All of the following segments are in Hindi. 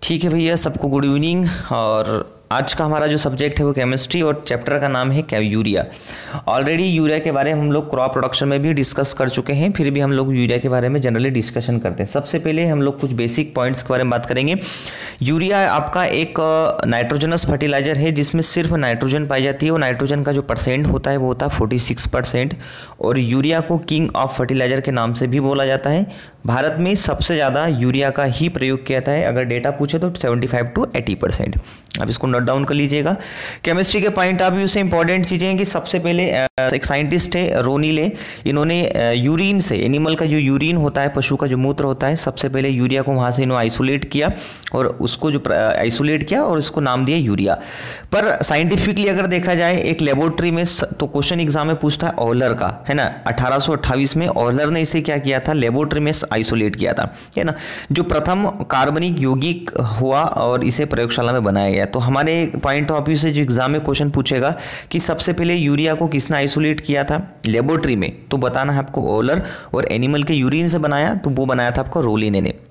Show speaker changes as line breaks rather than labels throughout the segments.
ठीक है भैया, सबको गुड इवनिंग। और आज का हमारा जो सब्जेक्ट है वो केमिस्ट्री और चैप्टर का नाम है क्या यूरिया। ऑलरेडी यूरिया के बारे में हम लोग क्रॉप प्रोडक्शन में भी डिस्कस कर चुके हैं, फिर भी हम लोग यूरिया के बारे में जनरली डिस्कशन करते हैं। सबसे पहले हम लोग कुछ बेसिक पॉइंट्स के बारे में बात करेंगे। यूरिया आपका एक नाइट्रोजनस फर्टिलाइजर है जिसमें सिर्फ नाइट्रोजन पाई जाती है और नाइट्रोजन का जो परसेंट होता है वो होता है 46%। और यूरिया को किंग ऑफ फर्टिलाइजर के नाम से भी बोला जाता है। भारत में सबसे ज़्यादा यूरिया का ही प्रयोग किया जाता है, अगर डेटा पूछे तो 75 to 80%। अब इसको नोट डाउन कर लीजिएगा। केमिस्ट्री के पॉइंट ऑफ व्यू से इंपॉर्टेंट चीज़ें हैं कि सबसे पहले एक साइंटिस्ट है रोनीले, इन्होंने यूरिन से, एनिमल का जो यूरिन होता है, पशु का जो मूत्र होता है, सबसे पहले यूरिया को वहाँ से इन्होंने आइसोलेट किया और उसको जो आइसोलेट किया और उसको नाम दिया यूरिया। पर साइंटिफिकली अगर देखा जाए एक लेबोरेटरी में, तो क्वेश्चन एग्जाम में पूछता है ऑयलर का, है ना। 1828 में ऑयलर ने इसे क्या किया था, लेबोरेटरी में आइसोलेट किया था, है ना। जो प्रथम कार्बनिक यौगिक हुआ और इसे प्रयोगशाला में बनाया गया। तो हमारे पॉइंट ऑफ व्यू से जो एग्जाम में क्वेश्चन पूछेगा कि सबसे पहले यूरिया को किसने आइसोलेट किया था लेबोरेटरी में, तो बताना है आपको ऑयलर। और एनिमल के यूरिन से बनाया तो वो बनाया था आपका रोलिने ने।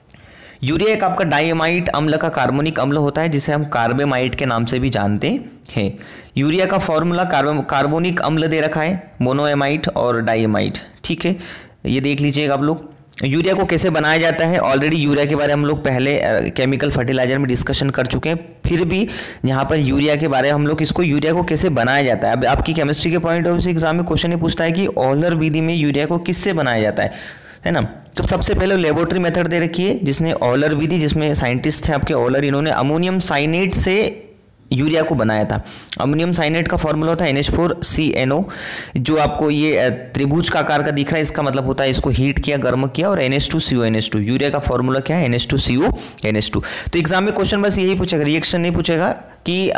यूरिया एक आपका डाइमाइट अम्ल का कार्बनिक अम्ल होता है जिसे हम कार्बेमाइट के नाम से भी जानते हैं। यूरिया का फॉर्मूला कार्बोनिक अम्ल दे रखा है, मोनोएमाइट और डाइमाइट, ठीक है, ये देख लीजिएगा आप लोग। यूरिया को कैसे बनाया जाता है, ऑलरेडी यूरिया के बारे में हम लोग पहले केमिकल फर्टिलाइजर में डिस्कशन कर चुके हैं, फिर भी यहाँ पर यूरिया के बारे में हम लोग इसको यूरिया को कैसे बनाया जाता है। अब आपकी केमिस्ट्री के पॉइंट ऑफ व्यू से एग्जाम में क्वेश्चन ये पूछता है कि ऑयलर विधि में यूरिया को किससे बनाया जाता है ना। तो सबसे पहले लेबोरेटरी मेथड दे रखी है जिसने ऑयलर विधि, जिसमें साइंटिस्ट है आपके ऑयलर, इन्होंने अमोनियम साइनेट से यूरिया को बनाया था। अमोनियम साइनेट का फॉर्मूला होता है NH4CNO, जो आपको ये त्रिभुज का आकार का दिख रहा है, इसका मतलब होता है इसको हीट किया, गर्म किया, और NH2CONH2। यूरिया का फॉर्मूला क्या है, NH2CONH2। तो एग्जाम में क्वेश्चन बस यही पूछेगा, रिएक्शन नहीं पूछेगा कि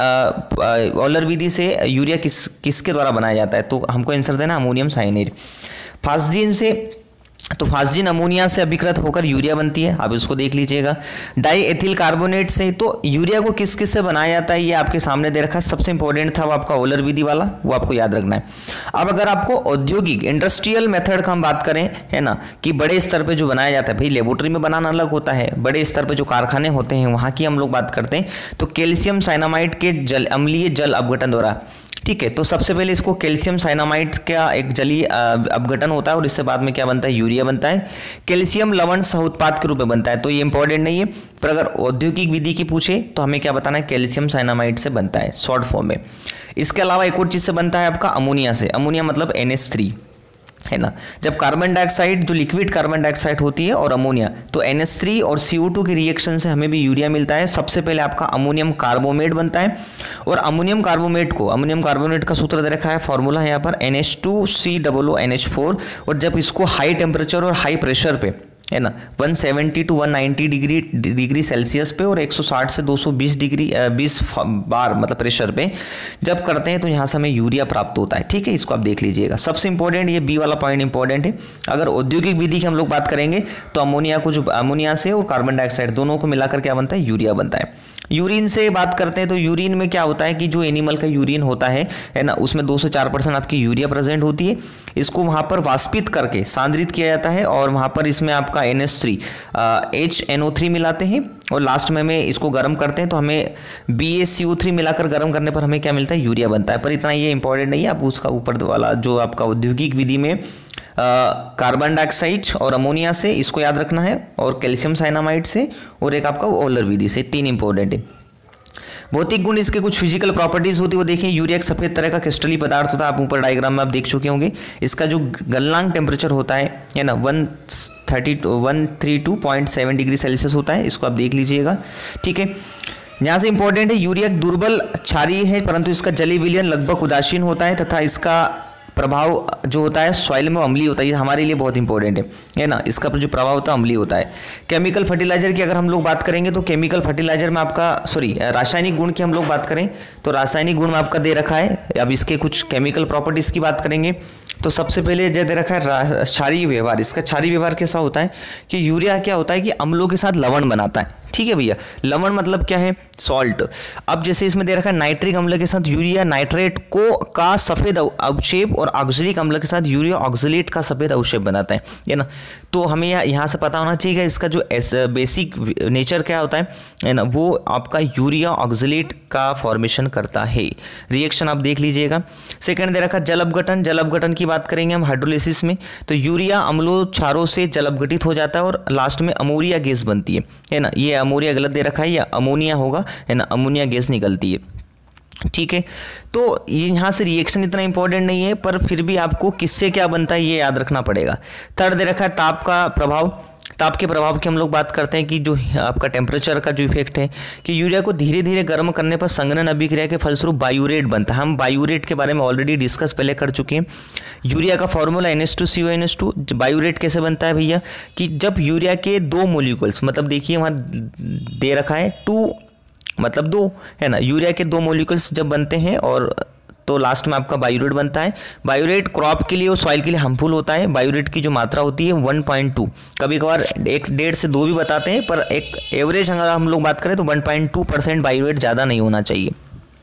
ऑयलर विधि से यूरिया किसके द्वारा बनाया जाता है, तो हमको आंसर देना अमोनियम साइनेट। फास्जीन से, तो फास्जीन अमोनिया से अभिकृत होकर यूरिया बनती है, आप इसको देख लीजिएगा। डाई एथिल कार्बोनेट से, तो यूरिया को किस किस से बनाया जाता है ये आपके सामने दे रखा है। सबसे इंपॉर्टेंट था वो आपका ऑयलर विधि वाला, वो आपको याद रखना है। अब अगर आपको औद्योगिक इंडस्ट्रियल मेथड का हम बात करें, है ना, कि बड़े स्तर पे जो बनाया जाता है, भाई लेबोरेटरी में बनाना अलग होता है, बड़े स्तर पे जो कारखाने होते हैं वहाँ की हम लोग बात करते हैं, तो कैल्शियम साइनामाइड के अम्लीय जल अपघटन द्वारा, ठीक है। तो सबसे पहले इसको कैल्शियम साइनामाइड का एक जलीय अपघटन होता है और इससे बाद में क्या बनता है, यूरिया बनता है। कैल्शियम लवण सह उत्पाद के रूप में बनता है, तो ये इंपॉर्टेंट नहीं है, पर अगर औद्योगिक विधि की पूछे तो हमें क्या बताना है, कैल्शियम साइनामाइड से बनता है शॉर्ट फॉर्म में। इसके अलावा एक और चीज़ से बनता है आपका अमोनिया से, अमोनिया मतलब NH3, है ना। जब कार्बन डाइऑक्साइड, जो लिक्विड कार्बन डाइऑक्साइड होती है, और अमोनिया, तो NH3 और CO2 के रिएक्शन से हमें भी यूरिया मिलता है। सबसे पहले आपका अमोनियम कार्बोमेट बनता है, और अमोनियम कार्बोनेट का सूत्र दे रखा है, फॉर्मूला है यहाँ पर NH2COONH4। और जब इसको हाई टेम्परेचर और हाई प्रेशर पे, है ना, 170 to 190 डिग्री सेल्सियस पे और 160 से 220 डिग्री 20 बार मतलब प्रेशर पे जब करते हैं तो यहाँ से हमें यूरिया प्राप्त होता है, ठीक है। इसको आप देख लीजिएगा। सबसे इंपॉर्टेंट ये बी वाला पॉइंट इंपॉर्टेंट है। अगर औद्योगिक विधि की हम लोग बात करेंगे तो अमोनिया से और कार्बन डाइऑक्साइड दोनों को मिलाकर क्या बनता है, यूरिया बनता है। यूरिन से बात करते हैं तो यूरिन में क्या होता है कि जो एनिमल का यूरिन होता है ना, उसमें 2 से 4% आपकी यूरिया प्रेजेंट होती है। इसको वहाँ पर वाष्पित करके सांद्रित किया जाता है और वहाँ पर इसमें आपका NH3 HNO3 मिलाते हैं और लास्ट में हमें इसको गर्म करते हैं तो हमें BaCO3 मिलाकर गर्म करने पर हमें क्या मिलता है, यूरिया बनता है। पर इतना ये इंपॉर्टेंट नहीं है, आप उसका ऊपर वाला जो आपका औद्योगिक विधि में कार्बन डाइऑक्साइड और अमोनिया से, इसको याद रखना है, और कैल्शियम साइनामाइड से, और एक आपका ऑयलर विधि से, 3 इंपॉर्टेंट है। भौतिक गुण, इसके कुछ फिजिकल प्रॉपर्टीज होती है वो देखिए। यूरिया एक सफेद तरह का क्रिस्टली पदार्थ होता है, आप ऊपर डायग्राम में आप देख चुके होंगे। इसका जो गलनांक टेम्परेचर होता है ना, 132.7 डिग्री सेल्सियस होता है, इसको आप देख लीजिएगा, ठीक है। यहाँ से इंपॉर्टेंट है, यूरिया दुर्बल क्षारीय है परंतु इसका जलीय विलयन लगभग उदासीन होता है तथा इसका प्रभाव जो होता है सॉइल में अम्लीय होता है, ये हमारे लिए बहुत इंपॉर्टेंट है ना। इसका जो प्रभाव होता है अम्लीय होता है। केमिकल फर्टिलाइजर की अगर हम लोग बात करेंगे तो केमिकल फर्टिलाइजर में आपका रासायनिक गुण की हम लोग बात करें तो रासायनिक गुण में आपका दे रखा है। अब इसके कुछ केमिकल प्रॉपर्टीज़ की बात करेंगे तो सबसे पहले जो दे रखा है क्षारीय व्यवहार। इसका क्षारीय व्यवहार कैसा होता है कि यूरिया क्या होता है कि अम्लों के साथ लवण बनाता है, ठीक है भैया। लवण मतलब क्या है? सॉल्ट। अब जैसे इसमें दे रखा है नाइट्रिक अम्ल के साथ यूरिया नाइट्रेट को का सफ़ेद अवक्षेप और ऑक्सैलिक अम्ल के साथ यूरिया ऑक्सलेट का सफ़ेद अवक्षेप बनाता है ना। तो हमें यहाँ से पता होना चाहिए कि इसका जो बेसिक नेचर क्या होता है ना, वो आपका यूरिया ऑक्सलेट का फॉर्मेशन करता है। रिएक्शन आप देख लीजिएगा। सेकंड दे रखा जल अपघटन। जल अपघटन की बात करेंगे हम हाइड्रोलिसिस में, तो यूरिया अम्लों क्षारों से जल अपघटित हो जाता है और लास्ट में अमोनिया गैस बनती है ना। ये अमोनिया गलत दे रखा है, या अमोनिया होगा, है ना, अमोनिया गैस निकलती है। ठीक है, तो यहाँ से रिएक्शन इतना इंपॉर्टेंट नहीं है, पर फिर भी आपको किससे क्या बनता है ये याद रखना पड़ेगा। थर्ड दे रखा है ताप का प्रभाव। ताप के प्रभाव की हम लोग बात करते हैं कि जो आपका टेम्परेचर का जो इफेक्ट है कि यूरिया को धीरे धीरे गर्म करने पर संघनन अभिक्रिया के फलस्वरूप बायूरेट बनता है। हम बायूरेट के बारे में ऑलरेडी डिस्कस पहले कर चुके हैं। यूरिया का फॉर्मूला NH2CO NH2। बायूरेट कैसे बनता है भैया कि जब यूरिया के दो मोलिक्यूल्स, मतलब देखिए वहाँ दे रखा है 2 मतलब 2, है ना, यूरिया के 2 मॉलिक्यूल्स जब बनते हैं और तो लास्ट में आपका बायूरेट बनता है। बायूरेट क्रॉप के लिए और सॉइल के लिए हार्मफुल होता है। बायूरेट की जो मात्रा होती है 1.2, कभी कभार 1.5 से 2 भी बताते हैं, पर एक एवरेज अगर हम लोग बात करें तो 1.2% बायूरेट ज़्यादा नहीं होना चाहिए।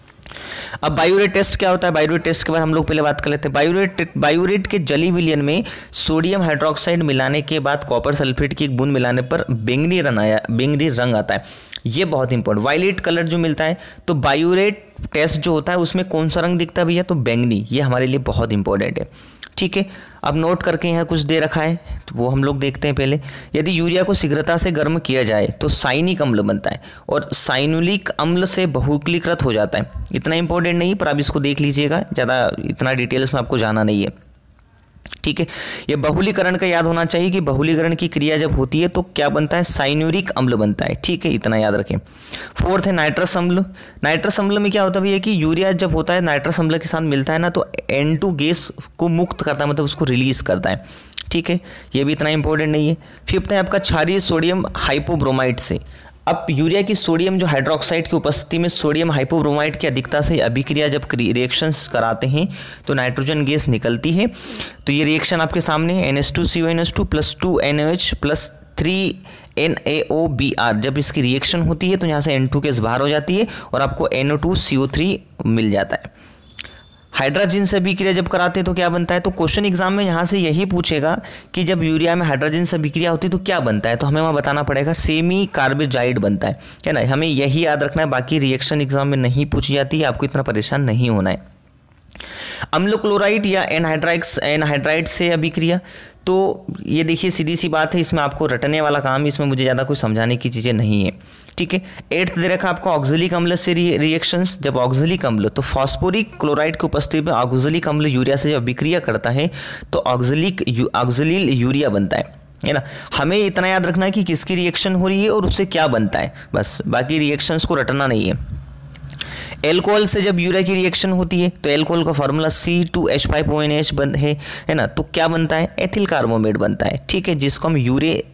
अब बायूरेट टेस्ट क्या होता है? बायूरेट टेस्ट के बाद हम लोग पहले बात कर लेते हैं। बायूरेट के जली विलयन में सोडियम हाइड्रोक्साइड मिलाने के बाद कॉपर सल्फेट की एक बूंद मिलाने पर बैंगनी रंग आता है। ये बहुत इंपॉर्टेंट, वायलेट कलर जो मिलता है, तो बायूरेट टेस्ट जो होता है उसमें कौन सा रंग दिखता है भैया? तो बैंगनी। ये हमारे लिए बहुत इंपॉर्टेंट है। ठीक है, अब नोट करके यहाँ कुछ दे रखा है तो वो हम लोग देखते हैं पहले। यदि यूरिया को शीघ्रता से गर्म किया जाए तो साइनिक अम्ल बनता है और साइनुलिक अम्ल से बहुलकीकृत हो जाता है। इतना इंपॉर्टेंट नहीं, पर आप इसको देख लीजिएगा, ज़्यादा इतना डिटेल्स में आपको जाना नहीं है। ठीक है, ये बहुलीकरण का याद होना चाहिए कि बहुलीकरण की क्रिया जब होती है तो क्या बनता है? साइनुरिक अम्ल बनता है। ठीक है, इतना याद रखें। फोर्थ है नाइट्रस अम्ल। नाइट्रस अम्ल में क्या होता है भैया कि यूरिया जब होता है नाइट्रस अम्ल के साथ मिलता है ना, तो N2 गैस को मुक्त करता है, मतलब उसको रिलीज करता है। ठीक है, ये भी इतना इंपॉर्टेंट नहीं है। फिफ्थ है आपका क्षारीय सोडियम हाइपोब्रोमाइड से। अब यूरिया की सोडियम जो हाइड्रोक्साइड की उपस्थिति में सोडियम हाइपोब्रोमाइड की अधिकता से अभिक्रिया जब रिएक्शंस कराते हैं तो नाइट्रोजन गैस निकलती है। तो ये रिएक्शन आपके सामने है, NH2CO NH2 + 2NaOH + 3NaOBr। जब इसकी रिएक्शन होती है तो यहाँ से N2 गैस बाहर हो जाती है और आपको NO2CO3 मिल जाता है। हाइड्रोजन से अभिक्रिया जब कराते हैं तो क्या बनता है? तो क्वेश्चन एग्जाम में यहाँ से यही पूछेगा कि जब यूरिया में हाइड्रोजन से अभिक्रिया होती है तो क्या बनता है, तो हमें वहाँ बताना पड़ेगा सेमी कार्बेजाइड बनता है ना। हमें यही याद रखना है, बाकी रिएक्शन एग्जाम में नहीं पूछी जाती है, आपको इतना परेशान नहीं होना है। अम्ल क्लोराइड या एनहाइड्राइड से अभिक्रिया, तो ये देखिए सीधी सी बात है, इसमें आपको रटने वाला काम, इसमें मुझे ज़्यादा कुछ समझाने की चीज़ें नहीं है। ठीक है, 8th दे रखा आपको ऑक्सैलिक अम्ल से रिएक्शंस। जब ऑक्सैलिक अम्ल तो फॉस्फोरिक क्लोराइड की उपस्थिति में ऑक्सैलिक अम्ल यूरिया से जब अभिक्रिया करता है तो ऑक्सैलिल यूरिया बनता है ना। हमें इतना याद रखना है कि किसकी रिएक्शन हो रही है और उससे क्या बनता है, बस, बाकी रिएक्शंस को रटना नहीं है। एल्कोहल से जब यूरिया की रिएक्शन होती है तो एल्कोहल का फॉर्मूला C2H5ONH है ना, तो क्या बनता है? एथिल कार्बोमेट बनता है। ठीक है, जिसको हम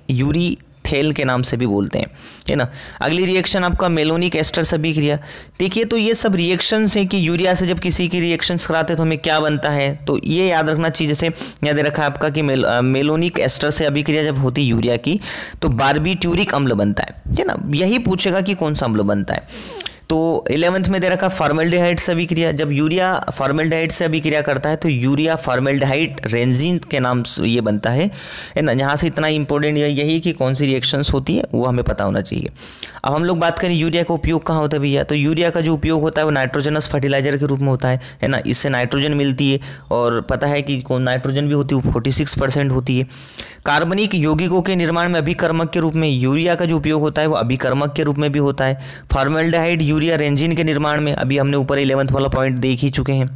यूरीथेल के नाम से भी बोलते हैं, है ना। अगली रिएक्शन आपका मेलोनिक एस्टर से अभिक्रिया। देखिए, तो ये सब रिएक्शंस हैं कि यूरिया से जब किसी की रिएक्शंस कराते हैं तो हमें क्या बनता है, तो ये याद रखना चाहिए। जैसे याद रखा है आपका कि मेलोनिक एस्टर से अभिक्रिया जब होती है यूरिया की तो बारबीट्यूरिक अम्ल बनता है ना। यही पूछेगा कि कौन सा अम्ल बनता है। तो 11th में दे रखा फॉर्मेल्डिहाइड से अभिक्रिया। जब यूरिया फॉर्मेल्डिहाइड से अभिक्रिया करता है तो यूरिया फॉर्मेल्डिहाइड रेंजीन के नाम से ये बनता है ना। यहाँ से इतना इंपॉर्टेंट यही कि कौन सी रिएक्शंस होती है वो हमें पता होना चाहिए। अब हम लोग बात करें यूरिया का उपयोग कहाँ होता है भैया, तो यूरिया का जो उपयोग होता है वो नाइट्रोजनस फर्टिलाइजर के रूप में होता है ना। इससे नाइट्रोजन मिलती है और पता है कि कौन नाइट्रोजन भी होती है, वो 46% होती है। कार्बनिक यौगिकों के निर्माण में अभिकर्मक के रूप में यूरिया का जो उपयोग होता है वो अभिकर्मक के रूप में भी होता है। फॉर्मेल्डिहाइड यूरिया रेंजिन के निर्माण में अभी हमने ऊपर 11th वाला पॉइंट देख ही चुके हैं।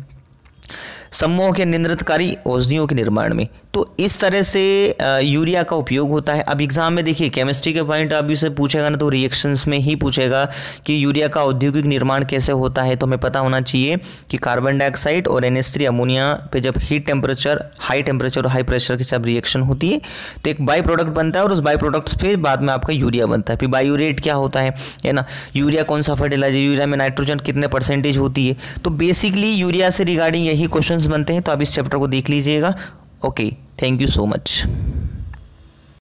सम्मोहक के निंद्रितकारी औषधियों के निर्माण में, तो इस तरह से यूरिया का उपयोग होता है। अब एग्जाम में देखिए केमिस्ट्री के पॉइंट अभी से पूछेगा ना, तो रिएक्शंस में ही पूछेगा कि यूरिया का औद्योगिक निर्माण कैसे होता है। तो हमें पता होना चाहिए कि कार्बन डाइऑक्साइड और NH3 अमोनिया पे जब हाई टेम्परेचर और हाई प्रेशर के साथ रिएक्शन होती है तो एक बाई प्रोडक्ट बनता है और उस बाई प्रोडक्ट फिर बाद में आपका यूरिया बनता है। फिर बायूरेट क्या होता है ना, यूरिया कौन सा फर्टिलाइजर, यूरिया में नाइट्रोजन कितने % होती है। तो बेसिकली यूरिया से रिगार्डिंग यही क्वेश्चंस बनते हैं, तो आप इस चैप्टर को देख लीजिएगा। Okay, thank you so much.